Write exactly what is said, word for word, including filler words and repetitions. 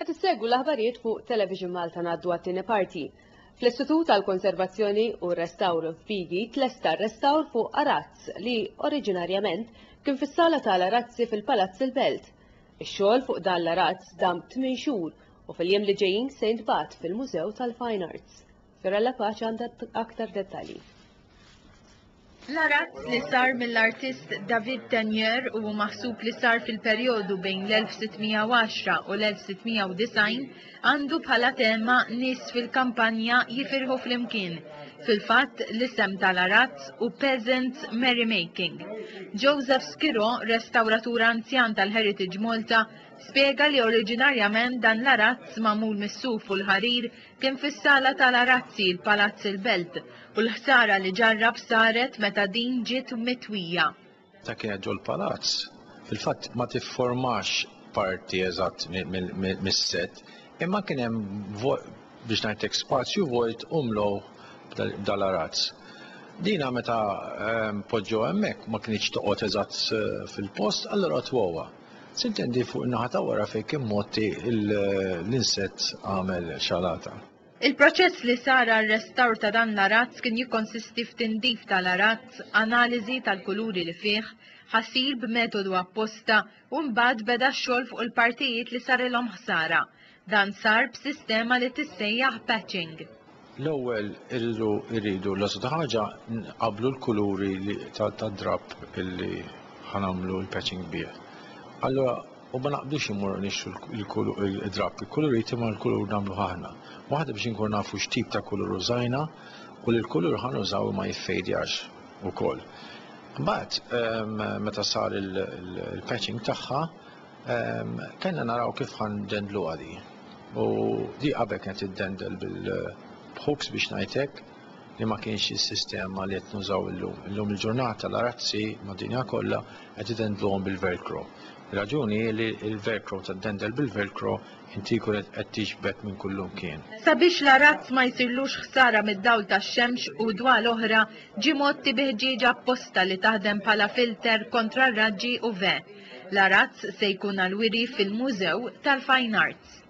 Qed issegwu l-aħbarijiet fuq Television Malta ngħaddu għat-tieni parti. Fl-Istitut tal-Konservazzjoni u r-Restawru f'Pigi tlesta r-restawr fuq arazz li oriġinarjament kien fis-sala tal-arazzi fil-Palazz il-Belt. Ix-xogħol fuq dan l-arazz dam tmien xhur u fil-jiem li ġejjin se jintbagħat fil-Mużew tal-Fine Arts. Firella Paċi għandha aktar dettalji. L-arazz li sar mill-artist David Tenier u maħsub li sar fil-perjodu bejn l-elf sittmija u għaxra u l-elf sittmija u design għandu bħala tema nies fil-kampanja jifirħu fl-imkien. Fil-fatt l-isem tal-arazz u Peasants Merrymaking. Joseph Skiro, restawratur anzjan tal-Heritage Malta, spiega li oriġinarjament dan l-arazz magħmul mis-suf u l-ħarir kien fis-sala tal-arazzi l-Palazz il-Belt u l-ħsara li ġarrab saret meta din ġiet mitwija. Ta' kienet ġol palazz, fil-fatt ma tifformax parti eżatt mis-set, imma kien hemm biex ngħidlek spazju vojt umlow dal-arazz. Dina meta poġġew hemmhekk ma kienx toqgħod eżatt fil-post, allura twowa. Sintendi fuq in-naħa ta' wara fejn kien motti l-insett għamel xalata. Il-proċess li sar għar-restawr ta' dan l-arazz kien jikkonsisti f'tindif tal-arazz, analiżi tal-kuluri li fih, ħassir b'metodu apposta u mbagħad beda x-xogħol fuq il-partijiet li sarilhom ħsara. Dan sar b'sistema li tissejjaħ patching. L-ewwel irridu irridu l-osod ħaġa nqablu l-kuluri tad-drab illi ħanamlu l-patching bih. Allora, u ma naqbdux imur nixxu il-drab, il-kuluri timma l-kulur namlu ħahna. Waħda biex nkun nafu x'tip ta' kulur użajna u li l-kulur ħanużaw ma jiffejdjax ukoll. Mbagħad meta sar il-patching tagħha, kellna naraw kif ħandendlu għadi. U di qabel kienet iddendel bil-hooks biex ngħidlek li ma kienx is-sistema li qed nużaw illum. Illum il-ġurnata l-arazzi mad-dinja kollha qed idendluhom bil-velcro. Raġuni li il-velcro tad-dendel bil-velcro inti jkun qed tiġbed minn kullum kien. Sabiex l-arazz ma jsirlux ħsara mid-dawl tax-xemx u dwal oħra ġie motti biħġieġ apposta li taħdem bħala filter kontra r-raġġi u ve. L-arazz se jkun għal-wiri fil-Mużew tal-Fine Arts.